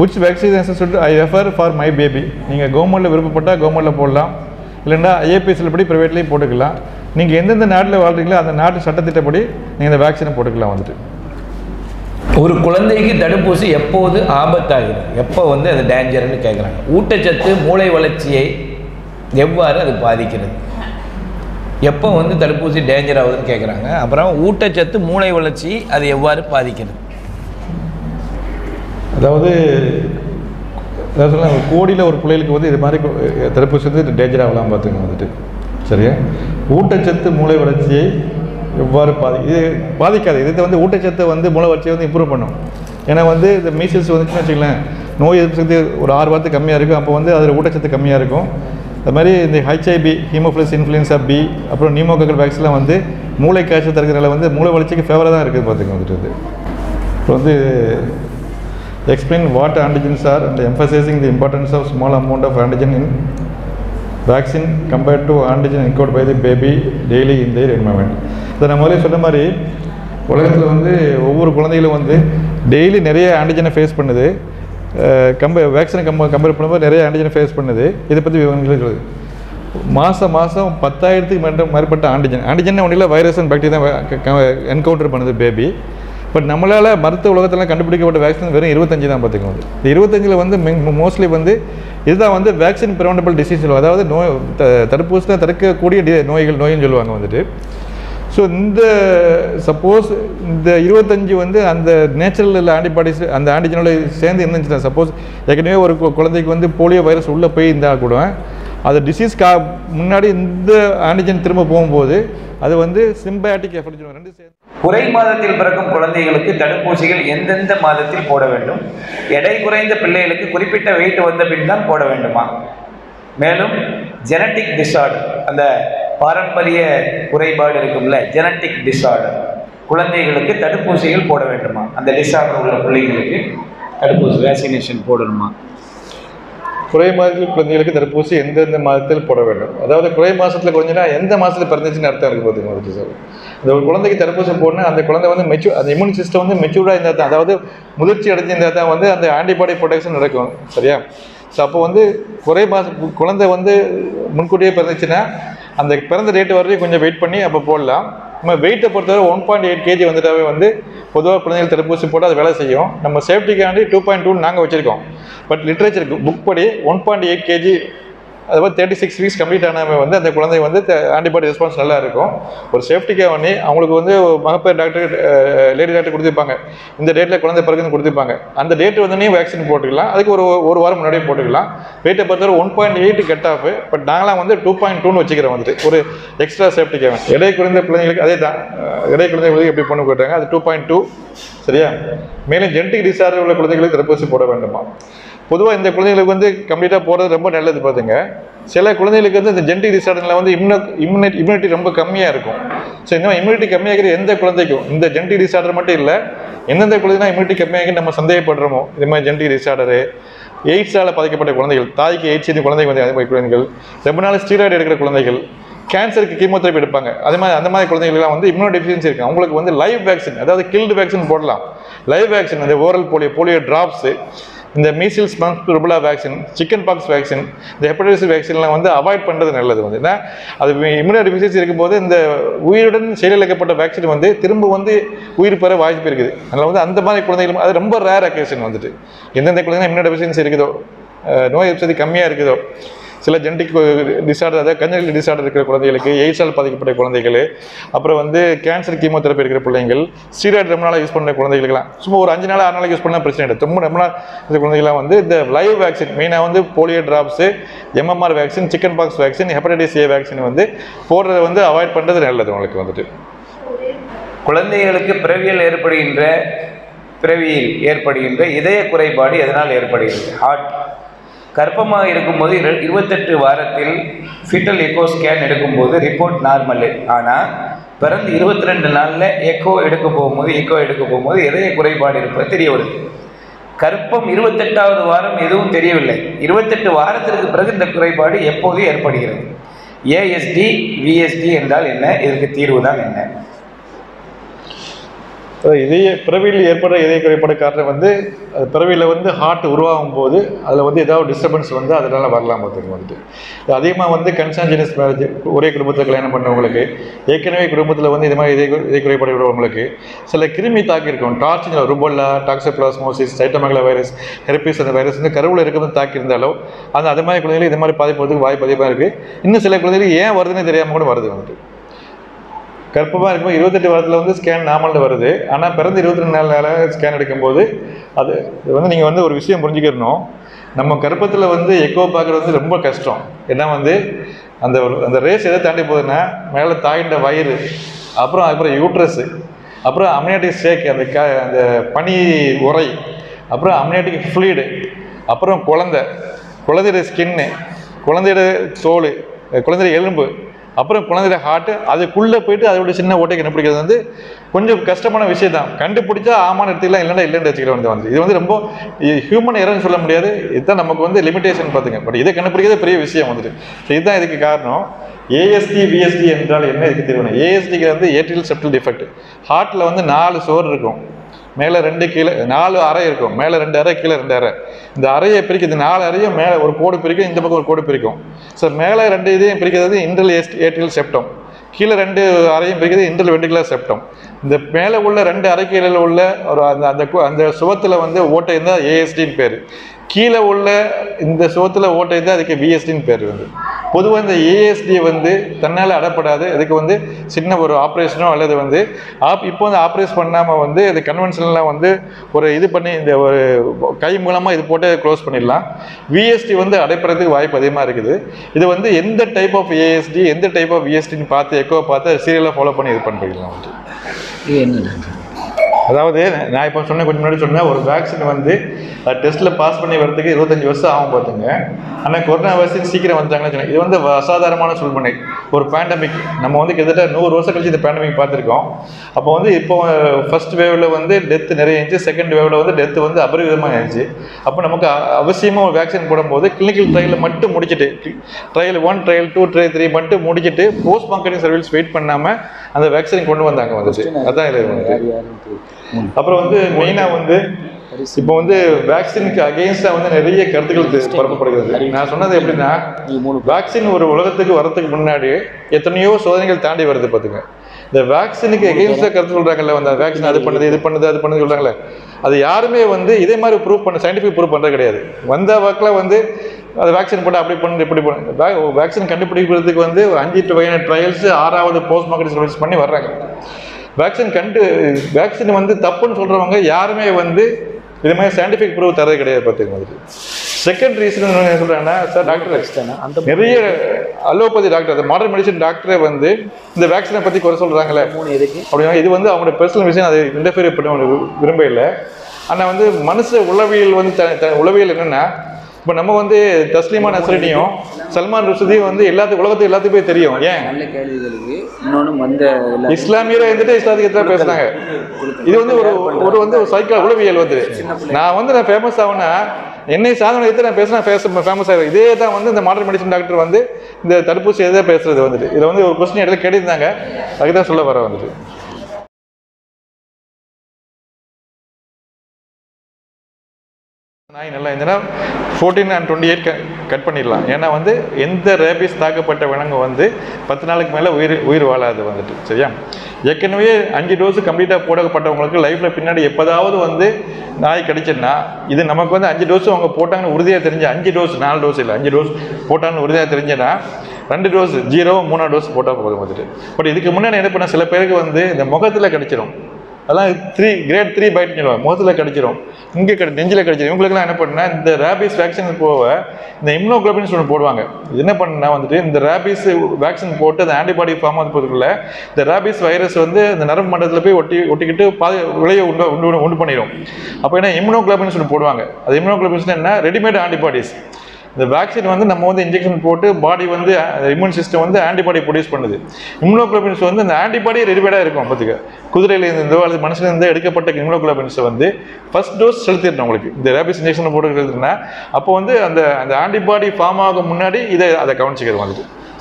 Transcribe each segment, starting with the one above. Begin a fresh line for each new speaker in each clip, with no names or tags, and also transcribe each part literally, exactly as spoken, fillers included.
which vaccination should I refer for my baby? நீங்கள் கவர்மெண்ட்டில் விருப்பப்பட்டால் கவர்மெண்ட்டில் போடலாம், இல்லைன்னா ஐஏபிஎஸ்சில் படி ப்ரைவேட்லேயும் போட்டுக்கலாம். நீங்கள் எந்தெந்த நாட்டில் வாழ்கிறீங்களோ அந்த நாட்டு சட்டத்திட்டப்படி நீங்கள் இந்த வேக்சினை போட்டுக்கலாம். வந்துட்டு
ஒரு குழந்தைக்கு தடுப்பூசி எப்போது ஆபத்தாகிறது, எப்போ வந்து அது டேஞ்சர்னு கேட்குறாங்க. ஊட்டச்சத்து மூளை வளர்ச்சியை எவ்வாறு அது பாதிக்கிறது, எப்போ வந்து தடுப்பூசி டேஞ்சர் ஆகுதுன்னு கேட்குறாங்க. அப்புறம் ஊட்டச்சத்து மூளை வளர்ச்சி அது எவ்வாறு பாதிக்கிறது.
அதாவது அதாவது சொல்ல கோடியில் ஒரு பிள்ளைகளுக்கு வந்து இது மாதிரி தடுப்பூசி வந்து டேஞ்சர் ஆகலாம் பார்த்துங்க. வந்துட்டு சரியா, ஊட்டச்சத்து மூளை வளர்ச்சியை எவ்வாறு பாதி இது பாதிக்காது. இது வந்து ஊட்டச்சத்தை வந்து மூளை வளர்ச்சியை வந்து இம்ப்ரூவ் பண்ணும். ஏன்னா வந்து இந்த மீசில்ஸ் வந்துச்சுன்னு வச்சுக்கலாம், நோய் எதிர்ப்பு சக்தி ஒரு ஆறு வாரத்துக்கு கம்மியாக இருக்கும். அப்போ வந்து அதில் ஊட்டச்சத்து கம்மியாக இருக்கும். அது மாதிரி இந்த ஹெச்ஐபி, ஹீமோஃபிலஸ் இன்ஃப்ளூயன்ஸா பி, அப்புறம் நியூமோகாக்கல் வேக்சின்லாம் வந்து மூளை காய்ச்சல் தடுக்கிறனால வந்து மூளை வளர்ச்சிக்கு ஃபேவராக தான் இருக்குது பார்த்துங்க. வந்துட்டு இப்போ வந்து explain what antigens are and emphasizing the importance of small amount of antigen in vaccine compared to antigen encoded by the baby daily in their environment. இதை நான் முதலே சொன்ன மாதிரி உலகத்தில் வந்து ஒவ்வொரு குழந்தைகளும் வந்து டெய்லி நிறைய ஆன்டிஜனை ஃபேஸ் பண்ணுது. கம்பே வேக்சினை கம்ப கம்பேர் பண்ணும்போது நிறைய ஆன்டிஜனை ஃபேஸ் பண்ணுது. இதை பற்றி விவரங்கள் மாதம் மாதம் பத்தாயிரத்துக்கு மேற்பட்ட மேற்பட்ட ஆன்டிஜன் ஆன்டிஜன் ஒன்றில் வைரஸ் அண்ட் பாக்டீரியா தான் என்கவுண்டர் பண்ணுது பேபி. பட் நம்மளால் மருத்துவ உலகத்தில் கண்டுபிடிக்கப்பட்ட வேக்சின் வெறும் இருபத்தஞ்சு தான் பார்த்துக்கோங்க. இந்த இருபத்தஞ்சில் வந்து மோஸ்ட்லி வந்து இதுதான் வந்து வேக்சின் ப்ரிவெண்டபிள் டிசீஸ் சொல்லுவாங்க. அதாவது நோய் த தடுப்பூசி தான் தடுக்கக்கூடிய டி நோய்கள் நோயின்னு சொல்லுவாங்க. வந்துட்டு ஸோ இந்த சப்போஸ் இந்த இருபத்தஞ்சி வந்து அந்த நேச்சுரல் ஆன்டிபாடிஸ் அந்த ஆன்டிஜனோட சேர்ந்து இருந்துச்சுன்னா, சப்போஸ் ஏற்கனவே ஒரு குழந்தைக்கு வந்து போலியோ வைரஸ் உள்ளே போய் இருந்தால் கூட அது டிசீஸ் கா முன்னாடி இந்த ஆன்டிஜன் திரும்ப போகும்போது அது வந்து சிம்பயாட்டிக் எஃபெக்ட் ரெண்டு சேர்ந்து.
குறை மாதத்தில் பிறக்கும் குழந்தைகளுக்கு தடுப்பூசிகள் எந்தெந்த மாதத்தில் போட வேண்டும்? எடை குறைந்த பிள்ளைகளுக்கு குறிப்பிட்ட வெயிட் வந்த பின் தான் போட வேண்டுமா? மேலும் ஜெனட்டிக் டிஸார்டர், அந்த பாரம்பரிய குறைபாடு இருக்கும்ல, ஜெனட்டிக் டிஸார்டர், குழந்தைகளுக்கு தடுப்பூசிகள் போட வேண்டுமா? அந்த டிஸார்டர் உள்ள பிள்ளைகளுக்கு தடுப்பூசி வேக்சினேஷன் போடணுமா?
குறை மாதத்தில் குழந்தைகளுக்கு தடுப்பூசி எந்தெந்த மாதத்தில் போட வேண்டும்? அதாவது குறை மாதத்தில் குறைஞ்சினா எந்த மாதத்தில் பிறந்துச்சுன்னு அர்த்தம் இருக்குது பார்த்துக்கோங்க சார். அந்த ஒரு குழந்தைக்கு தடுப்பூசி போடணும், அந்த குழந்தை வந்து மெச்சூர் அந்த இம்யூன் சிஸ்டம் வந்து மெச்சூர்டாக இருந்தால் தான், அதாவது முதிர்ச்சி அடைஞ்சிருந்தால் தான் வந்து அந்த ஆன்டிபாடி ப்ரொடெக்ஷன் நடக்கும். சரியா? ஸோ அப்போ வந்து குறை மாதம் குழந்தை வந்து முன்கூட்டியே பிறந்துச்சுன்னா அந்த பிறந்த டேட்டு வரைக்கும் கொஞ்சம் வெயிட் பண்ணி அப்போ போடலாம். நம்ம வெயிட்டை பொறுத்தவரை ஒன் பாயிண்ட் எயிட் கேஜி வந்துட்டாவே வந்து பொதுவாக குழந்தைகள் தடுப்பூசி போட்டு அது வேலை செய்யும். நம்ம சேஃப்டிக்காண்டி டூ பாயிண்ட் டூ நாங்கள் வச்சுருக்கோம். பட் லிட்ரேச்சருக்கு புக் படி ஒன் பாயிண்ட் எயிட் கேஜி அதுபோல் தேர்ட்டி சிக்ஸ் வீக்ஸ் கம்ப்ளீட் ஆனவங்க வந்து அந்த குழந்தை வந்து ஆன்டிபாடி ரெஸ்பான்ஸ் நல்லா இருக்கும். ஒரு சேஃப்டிக்காக பண்ணி அவங்களுக்கு வந்து மகப்பேறு டாக்டர் லேடி டாக்டர் கொடுத்துருப்பாங்க, இந்த டேட்டில் குழந்தை பிறகுன்னு கொடுத்துருப்பாங்க. அந்த டேட்டு வந்து வேக்சின் போட்டுக்கலாம். அதுக்கு ஒரு ஒரு வாரம் முன்னாடியே போட்டுக்கலாம். வெயிட்டை பொறுத்தவரை one point eight cut off. But நாங்களாம் வந்து டூ பாயிண்ட் டூன்னு வச்சுக்கிறோம். வந்துட்டு ஒரு எக்ஸ்ட்ரா சேஃப்டிக்காக எடை குறைந்த பிள்ளைங்களுக்கு அதே தான் எடை குறைந்த பிள்ளைங்க எப்படி பண்ணி போட்டாங்க, அது டூ பாயிண்ட் டூ. சரியா? மேலும் ஜெனட்டிக் டிஸார்டர் உள்ள குழந்தைகளுக்கு தடுப்பூசி போட வேண்டுமா? பொதுவாக இந்த குழந்தைங்களுக்கு வந்து கம்ப்ளீட்டாக போகிறது ரொம்ப நல்லது. பார்த்துங்க, சில குழந்தைகளுக்கு வந்து இந்த ஜெனட்டிக் டிஸார்டரில் வந்து இம்யூனோ இம்யூனிட்டி இம்யூனிட்டி ரொம்ப கம்மியாக இருக்கும். ஸோ இந்த இம்யூனிட்டி கம்மியாகிற எந்த குழந்தைக்கும் இந்த ஜெனட்டிக் டிஸார்டர் மட்டும் இல்லை, எந்தெந்த குழந்தைனா இம்யூனிட்டி கம்மியாகி நம்ம சந்தேகப்படுறோமோ இது மாதிரி ஜெனட்டிக் டிஸார்டரு, எய்ட்ஸால் பாதிக்கப்பட்ட குழந்தைகள், தாய்க்கு எய்ட்ஸ் இந்த குழந்தைங்க வந்து அதே மாதிரி குழந்தைகள், ரொம்ப நாள் ஸ்டீராய்டு எடுக்கிற குழந்தைகள், கேன்சருக்கு கீமோதெரபி எடுப்பாங்க, அதே மாதிரி அந்த மாதிரி குழந்தைகளுக்குலாம் வந்து இம்யூனோ டெஃபிஷியன்சி இருக்குது. அவங்களுக்கு வந்து லைவ் வேக்சின், அதாவது கில்டு வேக்சின் போடலாம். லைவ் வேக்சின் இந்த ஓரல் போலியோ போலியோ ட்ராப்ஸு, இந்த measles mumps rubella vaccine, chicken pox vaccine, இந்த ஹெப்படைட்டிஸ் வேக்சின்லாம் வந்து அவாய்ட் பண்ணுறது நல்லது. வந்து ஏன்னா அது இம்யூனோ டெஃபிஷியன்சி இருக்கும்போது இந்த உயிருடன் செயலிழக்கப்பட்ட வேக்சின் வந்து திரும்ப வந்து உயிர் பெற வாய்ப்பு இருக்குது. அதனால் வந்து அந்த மாதிரி குழந்தைகள் அது ரொம்ப ரேர் அக்கேஷன். வந்துட்டு எந்தெந்த குழந்தைங்க இம்யூனோ டெஃபிஷியன்சி இருக்குதோ, நோய் எதிர்ப்பு கம்மியாக இருக்குதோ, சில ஜெனட்டிக் டிஸார்டர் அதாவது கஞ்சனிட்டல் டிஸார்டர் இருக்கிற குழந்தைகளுக்கு, எய்ட்ஸால் பாதிக்கப்பட்ட குழந்தைகள், அப்புறம் வந்து கேன்சர் கீமோதெரபி இருக்கிற பிள்ளைங்கள், ஸ்டீராய்டு ரொம்ப நாளாக யூஸ் பண்ணுற குழந்தைகளுக்குலாம் சும்மா ஒரு அஞ்சு நாள் ஆறு நாளைக்கு யூஸ் பண்ணால் பிரச்சனை இல்லை. ரொம்ப ரொம்ப நாள் இந்த குழந்தைகளாம் வந்து இந்த லைவ் வேக்சின் மெயினாக வந்து polio drops, MMR vaccine, chicken pox vaccine, hepatitis A vaccine வந்து போடுறத வந்து அவாய்ட் பண்ணுறது நல்லது. உங்களுக்கு வந்துட்டு
குழந்தைகளுக்கு பிறவியில் ஏற்படுகின்ற பிறவியில் ஏற்படுகின்ற இதய குறைபாடு எதனால் ஏற்படுகிறது? ஹார்ட். கர்ப்பமாக இருக்கும்போது இருபத்தெட்டு வாரத்தில் ஃபீட்டல் எக்கோ ஸ்கேன் எடுக்கும்போது ரிப்போர்ட் நார்மல். ஆனால் பிறந்து இருபத்தி ரெண்டு நாளில் எக்கோ எடுக்க போகும்போது எக்கோ எடுக்க போகும்போது இதய குறைபாடு இருப்பது தெரிய வருது. கர்ப்பம் இருபத்தெட்டாவது வாரம் எதுவும் தெரியவில்லை. இருபத்தெட்டு வாரத்திற்கு பிறகு இந்த குறைபாடு எப்போது ஏற்படுகிறது? ஏஎஸ்டி விஎஸ்டி என்றால் என்ன? இதற்கு தீர்வு தான் என்ன?
இதய பிறவியில் ஏற்படுற இதய குறைபாடு காரணம் வந்து அது பிறவியில் வந்து ஹார்ட் உருவாகும் போது அதில் வந்து ஏதாவது டிஸ்டர்பன்ஸ் வந்து அதனால வரலாம் பார்த்துங்க வந்துட்டு. அதிகமாக வந்து கன்சான்ஜினஸ் மேரேஜ், ஒரே குடும்பத்தில் கல்யாணம் பண்ணவங்களுக்கு, ஏற்கனவே குடும்பத்தில் வந்து இது மாதிரி இதய இதய குறைபாடு உள்ளவங்களுக்கு சில கிருமி தாக்கியிருக்கும். TORCH rubella, toxoplasmosis, cytomegalo virus, herpes அந்த வைரஸ் வந்து கருவில் இருக்கிறது தாக்கியிருந்தாலும் அந்த அது மாதிரி குழந்தைகளுக்கு இது மாதிரி பாதிப்பதுக்கு வாய்ப்பு அதிகமாக இருக்குது. இன்னும் சில குழந்தைகளுக்கு ஏன் வருதுன்னு தெரியாமல் கூட வருது வந்துட்டு. கர்ப்பமாக இருக்கும்போது இருபத்தெட்டு வாரத்தில் வந்து ஸ்கேன் நார்மலில் வருது. ஆனால் பிறந்து இருபத்தி ரெண்டு நாள் நேரம் ஸ்கேன் எடுக்கும்போது அது வந்து நீங்கள் வந்து ஒரு விஷயம் புரிஞ்சுக்கிறணும். நம்ம கர்ப்பத்தில் வந்து எக்கோ பார்க்குறது வந்து ரொம்ப கஷ்டம். ஏன்னா வந்து அந்த அந்த ரேஸ் எதை தாண்டி போகுதுன்னா மேலே தாயின்ற வயிறு, அப்புறம் அதுக்கப்புறம் யூட்ரஸு, அப்புறம் அம்னியாட்டிக் ஸ்டேக் அந்த க அந்த பனி உரை, அப்புறம் அம்னியாட்டிக் ஃப்ளூயிடு, அப்புறம் குழந்தை, குழந்தையோட ஸ்கின்னு, குழந்தையோட தோல், குழந்தையோட எலும்பு, அப்புறம் குழந்தையோட ஹார்ட்டு, அதுக்குள்ளே போயிட்டு அதோட சின்ன ஓட்டை கண்டுபிடிக்கிறது வந்து கொஞ்சம் கஷ்டமான விஷயம் தான். கண்டுபிடிச்சா ஆமான்னு எடுத்துக்கலாம், இல்லைன்னா இல்லைன்னு வச்சுக்கிறோம். வந்து இது வந்து ரொம்ப ஹியூமன் எரர்னு சொல்ல முடியாது. இதுதான் நமக்கு வந்து லிமிடேஷன் பார்த்துங்க. பட் இதை கண்டுபிடிக்கிறது பெரிய விஷயம் வந்துட்டு. ஸோ இதுதான் இதுக்கு காரணம். ஏஎஸ்டி விஎஸ்டி என்றால் என்ன இதுக்கு தெரியும். ஏஎஸ்டிக்கு வந்து ஏட்ரியல் செப்டல் டிஃபெக்ட். ஹார்ட்டில் வந்து நாலு சோறு இருக்கும், மேலே ரெண்டு கீழே நாலு அறை இருக்கும், மேலே ரெண்டு அறை கீழே ரெண்டு அறை. இந்த அறையை பிரிக்கிறது நாலு அறையும் மேலே ஒரு கோடு பிரிக்கும், இந்த பக்கம் ஒரு கோடு பிரிக்கும். ஸோ மேலே ரெண்டு இதையும் பிரிக்கிறது இன்டர்னல் ஏட்ரியல் செப்டம், கீழே ரெண்டு அறையும் பிரிக்கிறது இன்டர்னல் வென்ட்ரிகுலர் செப்டம். இந்த மேலே உள்ள ரெண்டு அறைக்கீழில் உள்ள ஒரு அந்த அந்த அந்த சுவத்தில் வந்து ஓட்டை இருந்தால் ஏஎஸ்டின்னு பேர். கீழே உள்ள இந்த சுவத்தில் ஓட்டை இருந்தால் அதுக்கு விஎஸ்டின்னு பேர். வந்து பொதுவாக இந்த ஏஎஸ்டி வந்து தன்னால் அடப்படாது. அதுக்கு வந்து சின்ன ஒரு ஆப்ரேஷனோ அல்லது வந்து ஆப் இப்போ வந்து ஆப்ரேஷன் பண்ணாமல் வந்து இது கன்வென்ஷனலாக வந்து ஒரு இது பண்ணி இந்த ஒரு கை மூலமாக இது போட்டு க்ளோஸ் பண்ணிடலாம். விஎஸ்டி வந்து அடைப்படுறதுக்கு வாய்ப்பு அதிகமாக இருக்குது. இது வந்து எந்த டைப் ஆஃப் ஏஎஸ்டி எந்த டைப் ஆஃப் விஎஸ்டின்னு பார்த்து எக்கோ பார்த்து சீரியலாக ஃபாலோ பண்ணி இது பண்ணிக்கலாம்.
இது என்ன?
அதாவது நான் இப்போ சொன்ன கொஞ்சம் முன்னாடி சொன்னேன், ஒரு வேக்சின் வந்து டெஸ்ட்டில் பாஸ் பண்ணி வரதுக்கு இருபத்தஞ்சி வருஷம் ஆகும் பார்த்துங்க. ஆனால் கொரோனா வேக்சின் சீக்கிரம் வந்துட்டாங்கன்னு சொன்னேன். இது வந்து அசாதாரணமான சூழ்நிலை. ஒரு பேண்டமிக் நம்ம வந்து கிட்டத்தட்ட நூறு வருஷம் கழிச்சு இந்த பேண்டமிக் பார்த்துருக்கோம். அப்போ வந்து இப்போ ஃபர்ஸ்ட் வேவில் வந்து டெத்து நிறைய இருந்துச்சு, செகண்ட் வேவில் வந்து டெத்து வந்து அபரிவிதமாக இருந்துச்சு. அப்போ நமக்கு அவசியமாக ஒரு வேக்சின் போடும்போது கிளினிக்கல் ட்ரையலில் மட்டும் முடிச்சுட்டு, trial one trial two trial three மட்டும் முடிச்சுட்டு போஸ்ட் மார்க்கெட்டிங் சர்வீஸ் வெயிட் பண்ணாமல் அந்த வேக்சின் கொண்டு வந்தாங்க வந்துச்சு. அதான் இது வந்து. அப்புறம் வந்து மெயினாக வந்து இப்போ வந்து வேக்சினுக்கு அகெயின்ஸ்டாக வந்து நிறைய கருத்துக்கள் பரப்பப்படுகிறது. நான் சொன்னது எப்படின்னா, வேக்சின் ஒரு உலகத்துக்கு வரதுக்கு முன்னாடி எத்தனையோ சோதனைகள் தாண்டி வருது பார்த்துங்க. இந்த வேக்சினுக்கு எகெயின்ஸ்டாக கருத்து சொல்கிறாங்கல்ல, வந்து வேக்சின் அது பண்ணுது இது பண்ணுது அது பண்ணுது சொல்கிறாங்களே, அது யாருமே வந்து இதே மாதிரி ப்ரூவ் பண்ண சயின்டிஃபிக் ப்ரூவ் பண்ணுறது கிடையாது. வந்த வாக்கில் வந்து அது வேக்சின் போட்டு அப்படி பண்ணு இப்படி பண்ணு வேக்சின் கண்டுபிடிக்கிறதுக்கு வந்து அஞ்சு வகையான ட்ரையல்ஸ் ஆறாவது போஸ்ட் மார்க்கெட்டிங் சர்வீஸ் பண்ணி வர்றாங்க. வேக்சின் கண்டு வேக்சின் வந்து தப்புன்னு சொல்கிறவங்க யாருமே வந்து இது மாதிரி சயின்டிஃபிக் ப்ரூவ் தரது கிடையாது பார்த்துக்க மாதிரி. செகண்ட் ரீசன் என்ன சொல்கிறாங்கன்னா, சார் டாக்டர் நிறைய அலோபதி டாக்டர், அந்த மாடர்ன் மெடிசன் டாக்டரே வந்து இந்த வேக்சினை பற்றி குறை சொல்கிறாங்களே அப்படின்னா இது வந்து அவங்களோட பர்சனல் விஷயம், அது இன்டர்ஃபியர் பண்ண விரும்ப இல்லை. ஆனால் வந்து மனுஷ உளவியல் வந்து த உளவியல் என்னென்னா, இப்போ நம்ம வந்து தஸ்லீமா நஸ்ரீனியும் சல்மான் ருஷ்தியும் வந்து எல்லாத்துக்கும் உலகத்துக்கு எல்லாத்துக்குமே தெரியும். ஏன்
நல்ல கேள்விகளுக்கு இன்னொன்று வந்த
இஸ்லாமியரை இருந்துட்டு இஸ்லாத்துக்கு எத்தனை பேசுனாங்க. இது வந்து ஒரு ஒரு வந்து ஒரு சைக்கோ உளவியல் வந்து நான் வந்து நான் ஃபேமஸ் ஆகுனா என்னை சாதனை எடுத்து நான் பேசுனா ஃபேமஸ் ஆகிடும். இதே தான் வந்து இந்த மாடர்ன் மெடிசன் டாக்டர் வந்து இந்த தடுப்பூசி எதை பேசுறது வந்துட்டு இதில் வந்து ஒரு கொஸ்டின் இடத்துல கேட்டிருந்தாங்க, அதுதான் சொல்ல வர வந்துட்டு. நாய் நல்லா இருந்ததுன்னா fourteen and twenty eight cut பண்ணிடலாம். ஏன்னா வந்து எந்த ரேபிஸ் தாக்கப்பட்ட விலங்கு வந்து பத்து நாளுக்கு மேலே உயிர் உயிர் வாழாது வந்துட்டு. சரியா? ஏற்கனவே அஞ்சு டோஸு கம்ப்ளீட்டாக போடப்பட்டவங்களுக்கு லைஃப்பில் பின்னாடி எப்போதாவது வந்து நாய் கிடைச்சின்னா இது நமக்கு வந்து அஞ்சு டோஸு அவங்க போட்டாங்கன்னு உறுதியாக தெரிஞ்சு அஞ்சு டோஸ் நாலு டோஸ் இல்லை அஞ்சு டோஸ் போட்டாங்கன்னு உறுதியாக தெரிஞ்சேன்னா ரெண்டு டோஸ் ஜீரோ மூணாவது டோஸ் போட்டால் போதும் வந்துட்டு. பட் இதுக்கு முன்னாடி என்ன பண்ண சில பேருக்கு வந்து இந்த முகத்தில் கிடைச்சிரும், அதெல்லாம் த்ரீ கிரேட் த்ரீ பைட்னு சொல்லுவாங்க, முகத்தில் கடிச்சிடும், இங்கே கடி நெஞ்சில் கடிச்சிடும். இவங்களுக்குலாம் என்ன பண்ணால் இந்த ரேபிஸ் வேக்சின் போக இந்த இம்யூனோகுளோபின்ஸ் ஒன்று போடுவாங்க. என்ன பண்ணா வந்துட்டு இந்த ரேபிஸ் வேக்சின் போட்டு அந்த ஆன்டிபாடி ஃபார்ம் ஆகுது போதுக்குள்ள இந்த ரேபிஸ் வைரஸ் வந்து இந்த நரம்பு மண்டலத்தில் போய் ஒட்டி ஒட்டிக்கிட்டு பாதி விளைய உண்டு உண்டு உண்டு பண்ணிடும். அப்போ என்ன இம்யூனோகுளோபின்ஸ் ஒன்று போடுவாங்க. அது இம்யூனோகுளோபின்ஸ் என்ன, ரெடிமேட் ஆன்டிபாடிஸ். இந்த வேக்சின் வந்து நம்ம வந்து இன்ஜெக்ஷன் போட்டு பாடி வந்து இம்யூன் சிஸ்டம் வந்து ஆன்டிபாடி ப்ரொடியூஸ் பண்ணுது. இம்யூனோகுளோபின்ஸ் வந்து இந்த ஆன்டிபாடி ரெடிமேடாக இருக்கும். பார்த்துக்க குதிரையில் இருந்தோ அல்லது மனுஷன் இருந்து எடுக்கப்பட்ட இம்யூனோகுளோபின்ஸை வந்து ஃபர்ஸ்ட் டோஸ் செலுத்திடணும். உங்களுக்கு இந்த ரேபிஸ் இன்ஜெக்ஷன் போட்டு செலுத்தினா அப்போ வந்து அந்த அந்த ஆன்டிபாடி ஃபார்ம் ஆக முன்னாடி இதை அதை கவனிச்சிக்கிறது வந்துட்டு.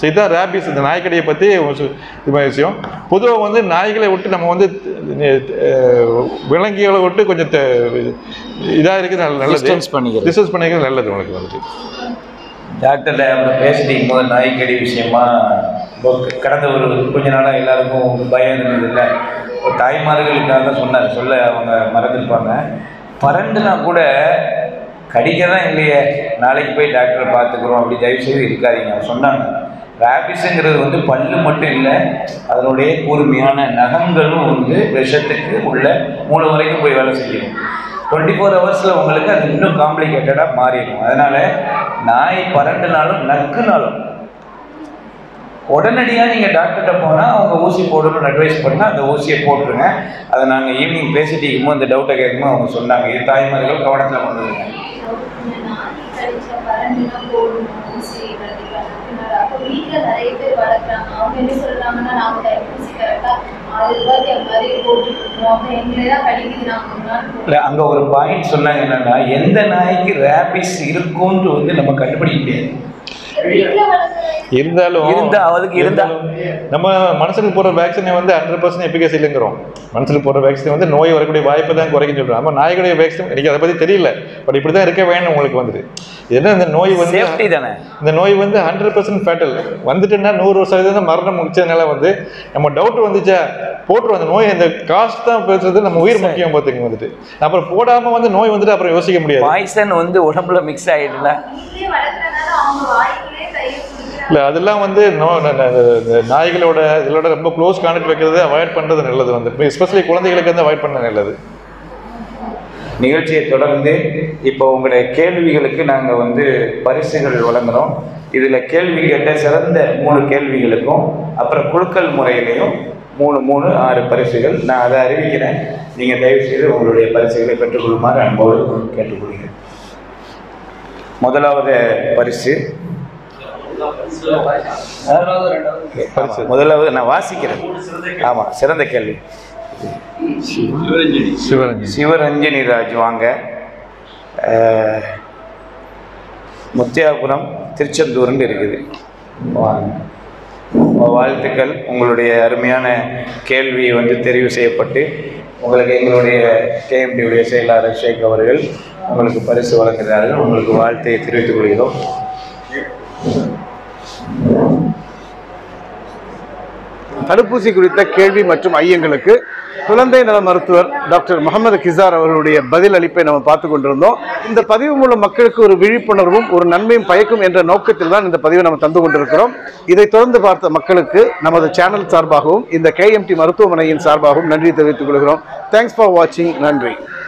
ஸோ இதுதான் ரேபிஸ், இந்த நாய்க்கடியை பற்றி இது மாதிரி விஷயம். பொதுவாக வந்து நாய்களை விட்டு நம்ம வந்து விலங்கிகளை விட்டு கொஞ்சம் இதாக இருக்குது நல்லது, டிஸ்டன்ஸ் பண்ணிக்கிறது டிஸ்டன்ஸ் பண்ணிக்கிறது நல்லது உங்களுக்கு வந்துட்டு.
டாக்டர்கிட்ட அவங்க பேசிட்டு போது நாய்க்கடி விஷயமா கடந்த ஒரு கொஞ்ச நாளாக எல்லாருக்கும் பயம் இருந்தது இல்லை. ஒரு தாய்மார்களுக்காக தான் சொன்னார், சொல்ல அவங்க மறந்துருப்பாங்க. பரண்டுனா கூட கடிக்க தான் இல்லையே, நாளைக்கு போய் டாக்டரை பார்த்துக்குறோம் அப்படி தயவுசெய்து இருக்காதீங்க சொன்னாங்க. ரேபிஸுங்கிறது வந்து பல்லு மட்டும் இல்லை, அதனுடைய கூர்மையான நகங்களும் வந்து விஷத்துக்கு உள்ள மூளை வரைக்கும் போய் வேலை செய்யணும். டுவெண்ட்டி ஃபோர் ஹவர்ஸில் உங்களுக்கு அது இன்னும் காம்ப்ளிகேட்டடாக மாறிடும். அதனால் நாய் பரண்டுனாலும் நக்குனாலும் உடனடியாக நீங்கள் டாக்டர்கிட்ட போனால் அவங்க ஊசி போடணும்னு அட்வைஸ் பண்ணால் அந்த ஊசியை போட்டுருங்க. அதை நாங்கள் ஈவினிங் பேசிட்டு இருக்கும்போது அந்த டவுட்டை கேட்கும்போது அவங்க சொன்னாங்க, இது தாய்மார்கள் கவனத்தில் கொண்டு வருங்க. அங்கே ஒரு பாயிண்ட் சொன்னாங்க என்னன்னா, எந்த நாய்க்கு ரேபிஸ் இருக்கும்னு வந்து நம்ம கண்டுபிடிக்க முடியாது.
இருந்தாலும்
அதுக்கு இருந்தாலும்
நம்ம மனுஷனுக்கு போடுற வேக்சினை வந்து ஹண்ட்ரட் பர்சன்ட் எஃபிகசி இல்லைங்கிறோம். மனுஷனுக்கு போடுற வேக்சின் வந்து நோய் வரக்கூடிய வாய்ப்பை தான் குறைக்க சொல்கிறோம். நம்ம நாய்களுடைய வேக்சின் எனக்கு அதை பற்றி தெரியல, பட் இப்படி தான் இருக்க வேணும் உங்களுக்கு வந்துட்டு. ஏன்னா இந்த நோய் வந்து
சேஃப்டி தானே,
இந்த நோய் வந்து ஹண்ட்ரட் பர்சன்ட் ஃபேட்டல் வந்துட்டுன்னா நூறு சதவீதம் மரணம் முடிச்சதுனால வந்து நம்ம டவுட் வந்துச்சா போட்டுருவோம். அந்த நோய் இந்த காஸ்ட் தான் பேசுறது, நம்ம உயிர் முக்கியம் பார்த்துங்க வந்துட்டு. அப்புறம் போடாமல் வந்து நோய் வந்துட்டு அப்புறம் யோசிக்க முடியாது.
பாய்சன் வந்து உடம்புல மிக்ஸ் ஆகிடுல
இல்லை, அதெல்லாம் வந்து நோ நாய்களோட இதோட ரொம்ப க்ளோஸ் கான்டாக்ட் வைக்கிறது அவாய்ட் பண்ணுறது நல்லது வந்து, எஸ்பெஷலி குழந்தைகளுக்கு வந்து அவாய்ட் பண்ண நல்லது.
நிகழ்ச்சியை தொடர்ந்து இப்போ உங்களுடைய கேள்விகளுக்கு நாங்கள் வந்து பரிசுகள் வழங்குகிறோம். இதில் கேள்வி கேட்ட சிறந்த மூணு கேள்விகளுக்கும் அப்புறம் குலுக்கல் முறையிலையும் மூணு மூணு ஆறு பரிசுகள் நான் அதை அறிவிக்கிறேன். நீங்கள் தயவுசெய்து உங்களுடைய பரிசுகளை பெற்றுக்கொள்ளுமாறு அன்போடு கேட்டுக்கொள்கிறேன். முதலாவது பரிசு முதலாவது நான் வாசிக்கிறேன். ஆமாம், சிறந்த கேள்வி சிவரஞ்சனி ராஜ் வாங்க, முத்தியாபுரம் திருச்செந்தூர்னு இருக்குது. வாழ்த்துக்கள். உங்களுடைய அருமையான கேள்வி வந்து தெரிவு செய்யப்பட்டு உங்களுக்கு எங்களுடைய கேஎம்டியுடைய செயலாளர் ஷேக் அவர்கள் உங்களுக்கு பரிசு வழங்குகிறார்கள். உங்களுக்கு வாழ்த்தை தெரிவித்துக் கொள்கிறோம்.
தடுப்பூசி குறித்த கேள்வி மற்றும் ஐயங்களுக்கு குழந்தை நல மருத்துவர் டாக்டர் முகமது கிசார் அவர்களுடைய பதில் அளிப்பை நம்ம பார்த்து கொண்டிருந்தோம். இந்த பதிவு மூலம் மக்களுக்கு ஒரு விழிப்புணர்வும் ஒரு நன்மையும் பயக்கும் என்ற நோக்கத்தில் தான் இந்த பதிவை நம்ம தந்து கொண்டிருக்கிறோம். இதை தொடர்ந்து பார்த்த மக்களுக்கு நமது சேனல் சார்பாகவும் இந்த கேஎம்டி மருத்துவமனையின் சார்பாகவும் நன்றி தெரிவித்துக் கொள்கிறோம். தேங்க்ஸ் ஃபார் வாட்சிங். நன்றி.